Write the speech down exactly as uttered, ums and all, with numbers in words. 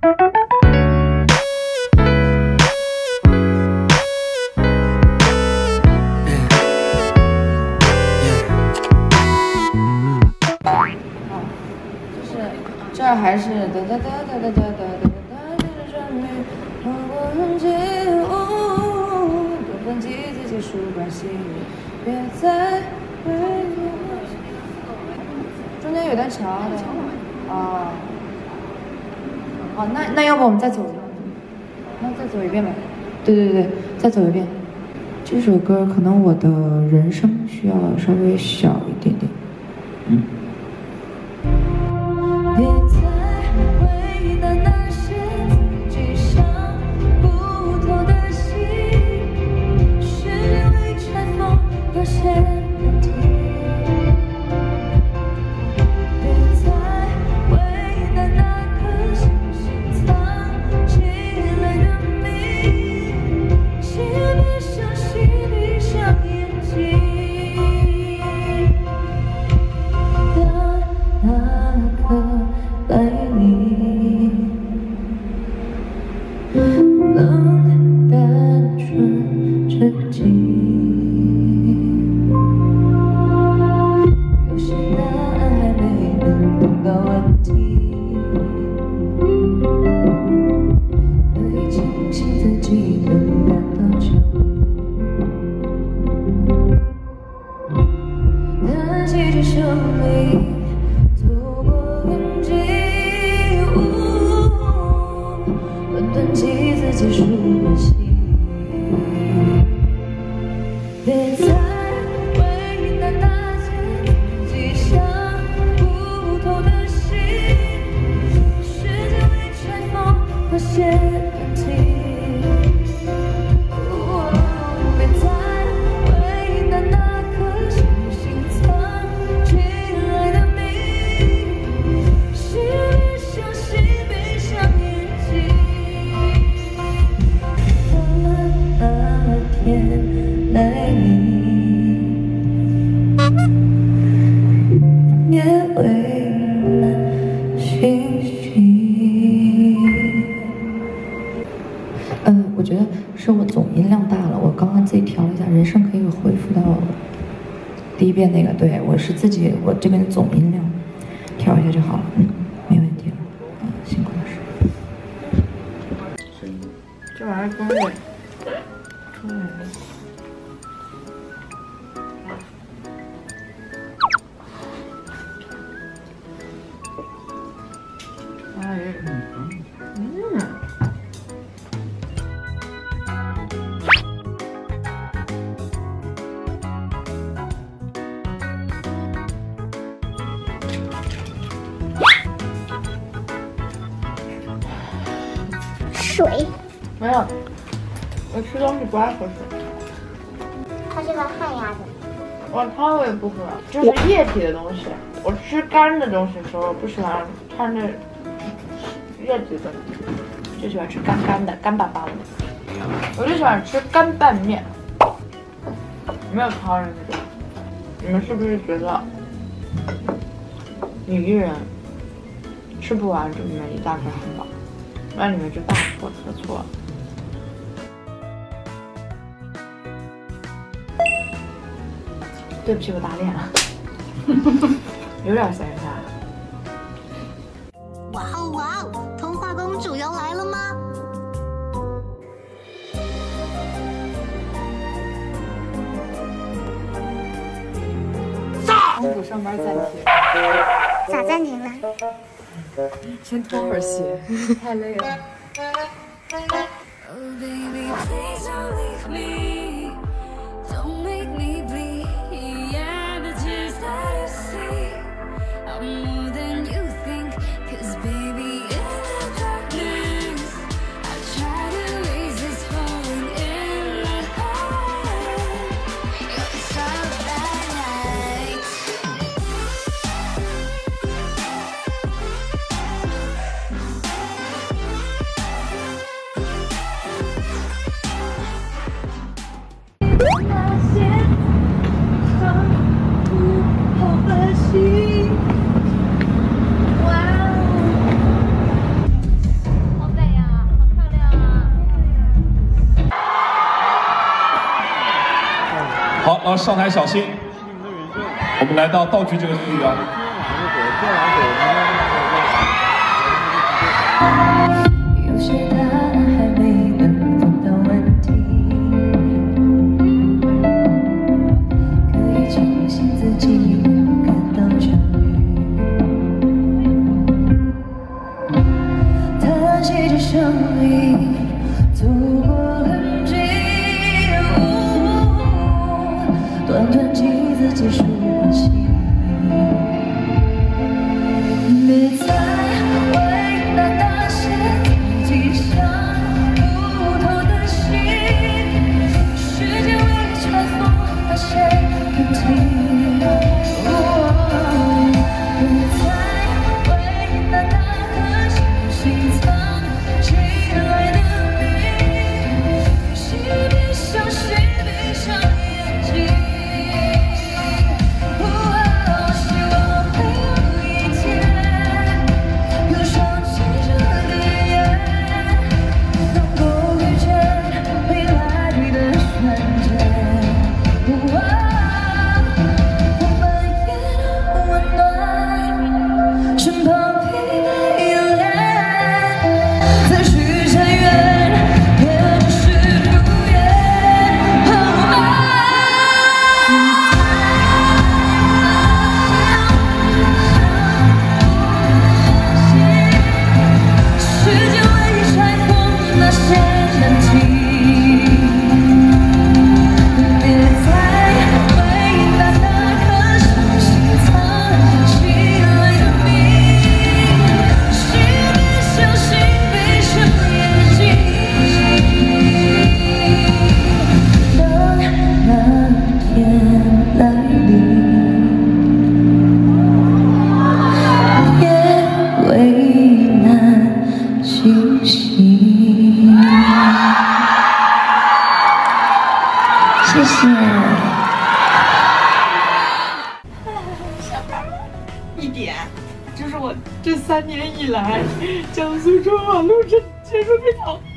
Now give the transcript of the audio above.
这儿还是哒哒哒哒哒哒哒哒哒，就是证明如果很紧捂，多分几次结束关系，别再为我。中间有段桥的啊，哦，那那要不我们再走一遍？那再走一遍吧。对对对，再走一遍。这首歌可能我的人声需要稍微小一点点。嗯。别再为难那些自己想不透的心，时间未拆封，发现问题。别再为难那颗星星藏起来的谜，请别相信，闭上眼睛。能单纯沉静，有些答案还没能碰到问题，可以庆幸自己能感到焦虑，但记着生命走过痕迹。短几次结束关系，别再为难那些自己想不透的心，时间未拆封，发现问题。别再为难那颗星星藏起来的谜，是别相信，闭上眼睛。天来临，也为难星星。嗯，我觉得是我总音量大了，我刚刚自己调了一下，人声可以恢复到第一遍那个，对我是自己我这边的总音量调一下就好了，嗯，没问题了，嗯，辛苦老师。这玩意儿中文。嗯，哎，嗯， 水没有。我吃东西不爱喝水， 它是个旱鸭子。 我汤我也不喝，就是液体的东西。我吃干的东西的时候不喜欢掺着液体的，就喜欢吃干干的、干巴巴的。我就喜欢吃干拌面，没有汤的那种。你们是不是觉得你一人吃不完这里面一大块汉堡？那你们就大错特错了。对不起，我打脸了，有点三下。 哇哦哇哦！童话公主要来了吗？ 公主上班暂停。 咋暂停了？ 先脱会儿鞋，太累了。 要上台小心。我们来到道具这个区域啊。 有些答案还没能问到问题，可以庆幸自己感到痊愈。叹息着胜利，走过痕迹，短短几字结束关系。别再为难那些自己想不透的心，世界为你拆封那些痕迹。别再为难那颗心藏起来的你，请别相信，闭上眼睛。谢谢。 一点，这是我这三年以来江苏春晚录制结束非常。